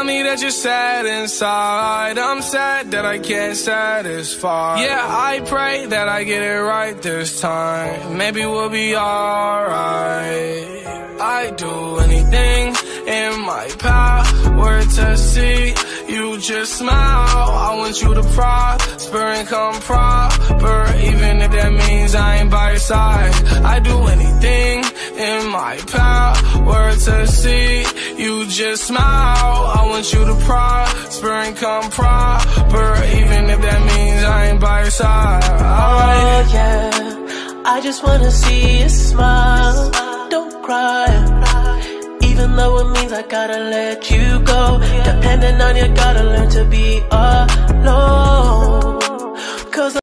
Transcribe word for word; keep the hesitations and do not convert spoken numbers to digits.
tell me that you're sad inside. I'm sad that I can't satisfy. Yeah, I pray that I get it right this time. Maybe we'll be alright. I'd do anything in my power to see you just smile. I want you to prosper and come proper, even if that means I ain't by your side. I'd do anything in my power to see you just smile. I want you to prosper and come proper, even if that means I ain't by your side. Oh yeah, I just wanna see you smile. Don't cry, even though it means I gotta let you go. Depending on you, gotta learn to be alone.